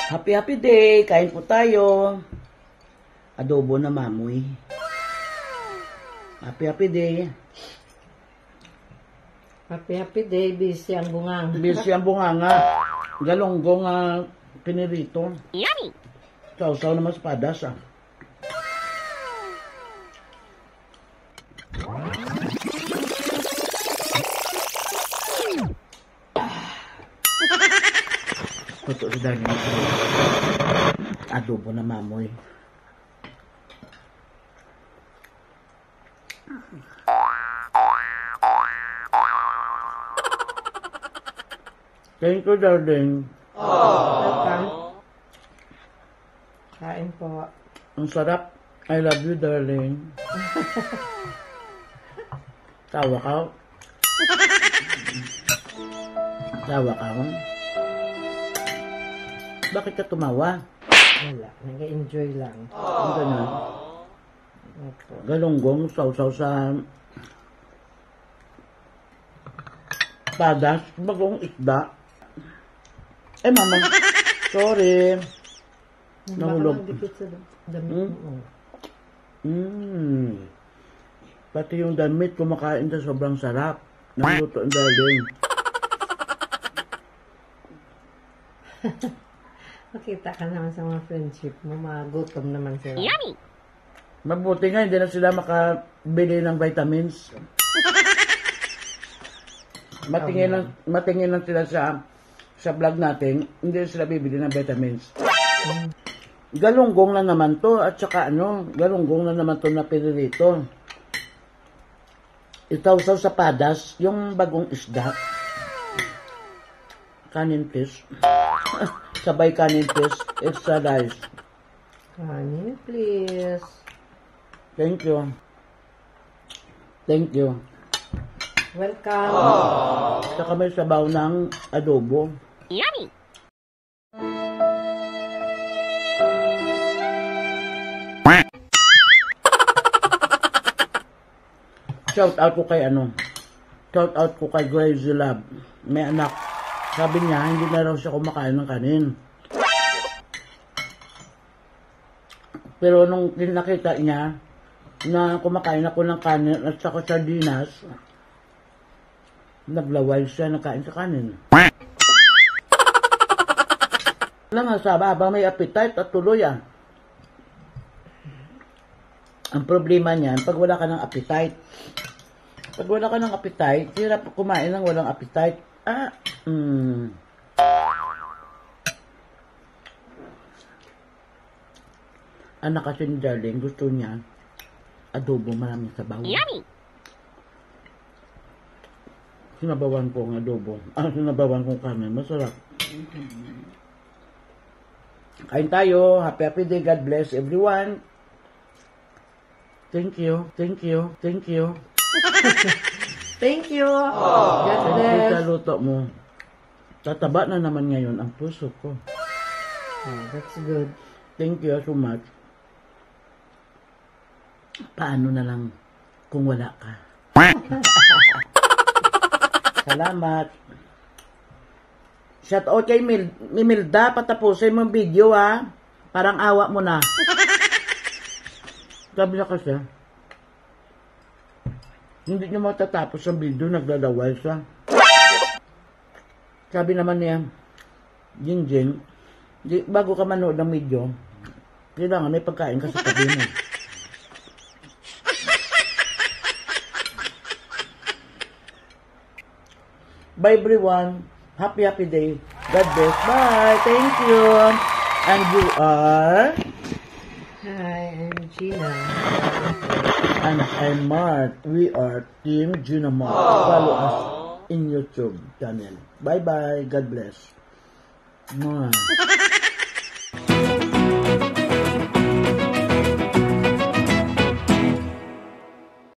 Happy day! Kain po tayo. Adobo na mamoy. Happy day. Happy day, busy ang bungang. Busy ang bunganga. Galonggong pinirito. Yummy! Sausaw naman sa padas Ito si Dani. Adobo na mamoy. Thank you, darling. Welcome. Kain po. Ang sarap. I love you, darling. Tawa ka. Tawa ka. Bakit ka tumawa? Wala, nag-enjoy lang. Ang ganun. Opo. Galonggong, sausaw sa padas, bagong isda. Mama, sorry. Nahulog. Baka dikit sa damit mo. Pati yung damit, kumakain sa sobrang sarap. Naluto ang darling. Makita ka naman sa mga friendship mo, magutom naman sila. Yummy! Mabuti nga, hindi na sila makabili ng vitamins. Matingin lang sila sa vlog natin, hindi sila bibili ng vitamins. Galunggong na naman to, at saka galunggong na naman to na pinirito. Itawsaw sa padas, yung bagong isda. Kanin fish. Sabay kanin fish, extra rice. Kanin, please. Thank you. Thank you. Welcome. Saka may sabaw ng adobo. Yummy! Shout out ko kay Shout out ko kay Gracie Love. May anak. Sabi niya, hindi na raw siya kumakain ng kanin. Pero nung nakita niya na kumakain ako ng kanin at saka sardinas, naglaway siya nakain sa kanin. Wala nga sabi, habang may appetite at tuloy Ang problema niyan, pag wala ka ng appetite. Pag wala ka ng appetite, hirap kumain ng walang appetite. Anak kasi ni Darling, gusto niya adobo maraming sabaw. Yummy! Sinabawan ko ang adobo. Sinabawan ko kanin. Masarap. Kain tayo. Happy day. God bless everyone. Thank you. Thank you. Thank you. Thank you. God Thank you bless. sa luto mo. Tataba na naman ngayon ang puso ko. That's good. Thank you so much. Paano na lang kung wala ka? Salamat. Shout out kay Milda, patapusin mo yung video Parang awa mo na. Sabi niya kasi, hindi niya matatapos ang video, naglalaway siya. Sabi naman niya, Jingjing, bago ka manood ng video, kailangan may pagkain ka sa tabi mo. Bye everyone. Happy day. God bless. Bye. Thank you. And you are? Hi, I'm Gina. And I'm Mart. We are Team Gina Mart. Follow us in YouTube channel. Bye bye. God bless. Mwah.